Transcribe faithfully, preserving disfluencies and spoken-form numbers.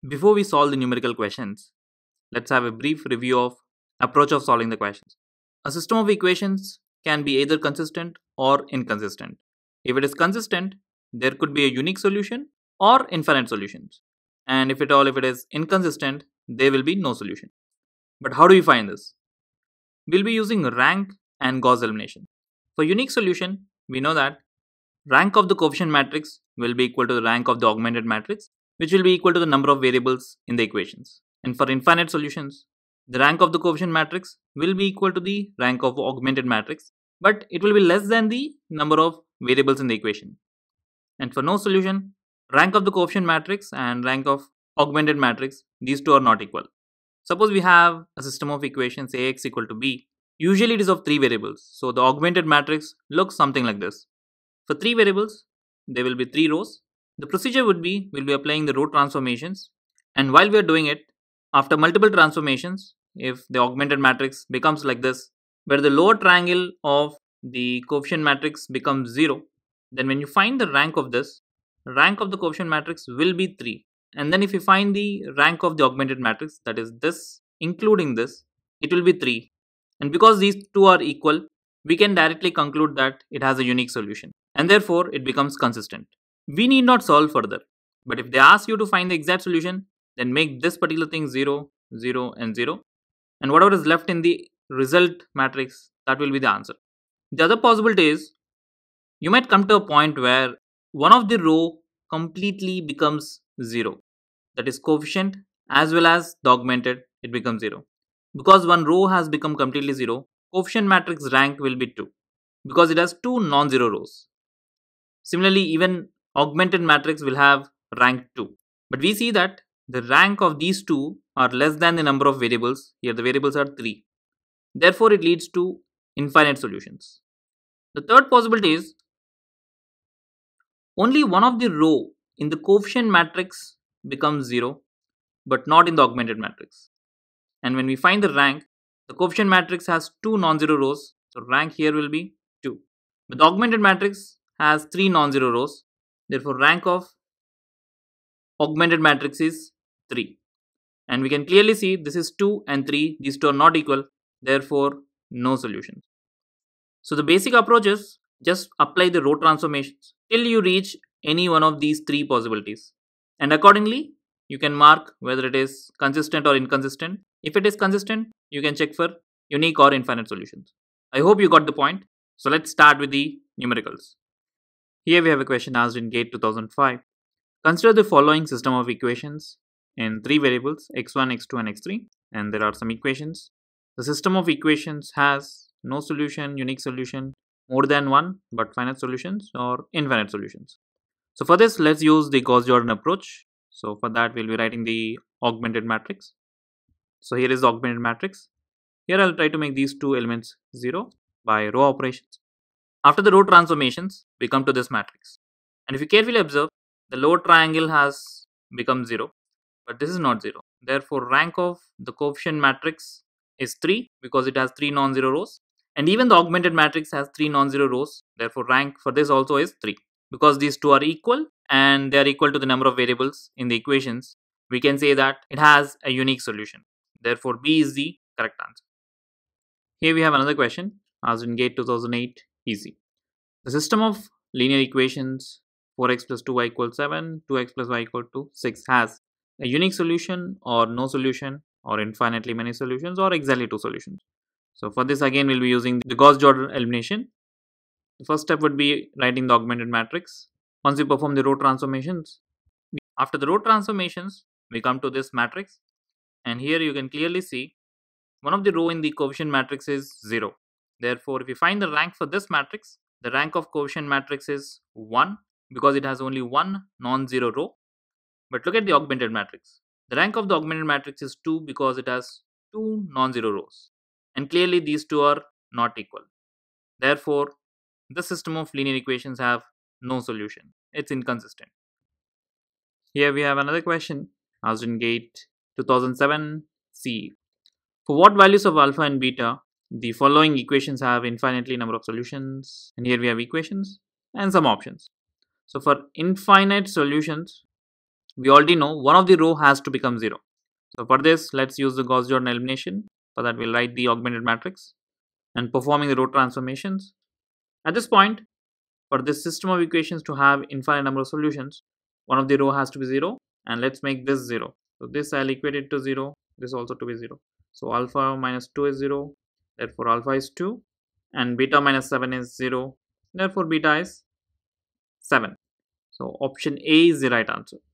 Before we solve the numerical questions, let's have a brief review of approach of solving the questions. A system of equations can be either consistent or inconsistent. If it is consistent, there could be a unique solution or infinite solutions. And if at all if it is inconsistent, there will be no solution. But how do we find this? We'll be using rank and gauss elimination. For unique solution, we know that rank of the coefficient matrix will be equal to the rank of the augmented matrix, which will be equal to the number of variables in the equations. And for infinite solutions, the rank of the coefficient matrix will be equal to the rank of augmented matrix, but it will be less than the number of variables in the equation. And for no solution, rank of the coefficient matrix and rank of augmented matrix, these two are not equal. Suppose we have a system of equations ax equal to b. Usually it is of three variables, so the augmented matrix looks something like this. For three variables, there will be three rows. The procedure would be, we'll be applying the row transformations, and while we are doing it, after multiple transformations, if the augmented matrix becomes like this, where the lower triangle of the coefficient matrix becomes zero, then when you find the rank of this, rank of the coefficient matrix will be three. And then if you find the rank of the augmented matrix, that is this, including this, it will be three. And because these two are equal, we can directly conclude that it has a unique solution, and therefore it becomes consistent. We need not solve further, but if they ask you to find the exact solution, then make this particular thing zero, zero and zero, and whatever is left in the result matrix, that will be the answer. The other possibility is, you might come to a point where one of the row completely becomes zero, that is coefficient as well as the augmented, it becomes zero. Because one row has become completely zero, coefficient matrix rank will be two, because it has two non-zero rows. Similarly, even augmented matrix will have rank two. But we see that the rank of these two are less than the number of variables. Here the variables are three. Therefore, it leads to infinite solutions. The third possibility is, only one of the row in the coefficient matrix becomes zero, but not in the augmented matrix. And when we find the rank, the coefficient matrix has two non-zero rows, so rank here will be two. But the augmented matrix has three non-zero rows, therefore rank of augmented matrix is three. And we can clearly see this is two and three, these two are not equal, therefore no solution. So the basic approach is just apply the row transformations till you reach any one of these three possibilities. And accordingly, you can mark whether it is consistent or inconsistent. If it is consistent, you can check for unique or infinite solutions. I hope you got the point. So let's start with the numericals. Here we have a question asked in GATE two thousand five. Consider the following system of equations in three variables x one, x two and x three, and there are some equations. The system of equations has no solution, unique solution, more than one but finite solutions, or infinite solutions. So for this, let's use the Gauss-Jordan approach. So for that, we'll be writing the augmented matrix. So here is the augmented matrix. Here I'll try to make these two elements zero by row operations. After the row transformations, we come to this matrix. And if you carefully observe, the lower triangle has become zero, but this is not zero. Therefore, rank of the coefficient matrix is three because it has three non-zero rows. And even the augmented matrix has three non-zero rows. Therefore, rank for this also is three. Because these two are equal and they are equal to the number of variables in the equations, we can say that it has a unique solution. Therefore, B is the correct answer. Here we have another question asked in GATE two thousand eight, easy. The system of linear equations four x plus two y equals seven, two x plus y equals to six has a unique solution or no solution, or infinitely many solutions, or exactly two solutions. So for this, again, we'll be using the Gauss-Jordan elimination. The first step would be writing the augmented matrix. Once we perform the row transformations, after the row transformations, we come to this matrix, and here you can clearly see one of the row in the coefficient matrix is zero. Therefore, if you find the rank for this matrix, the rank of coefficient matrix is one because it has only one non-zero row. But look at the augmented matrix. The rank of the augmented matrix is two because it has two non-zero rows. And clearly these two are not equal. Therefore, the system of linear equations have no solution. It's inconsistent. Here we have another question asked in GATE two thousand seven C. For what values of alpha and beta, the following equations have infinitely number of solutions? And here we have equations and some options. So for infinite solutions, we already know one of the row has to become zero. So for this, let's use the Gauss-Jordan elimination. For that, we'll write the augmented matrix and performing the row transformations. At this point, for this system of equations to have infinite number of solutions, one of the row has to be zero, and let's make this zero. So this I'll equate it to zero, this also to be zero. So alpha minus two is zero, therefore alpha is two, and beta minus seven is zero, therefore beta is seven. So option A is the right answer.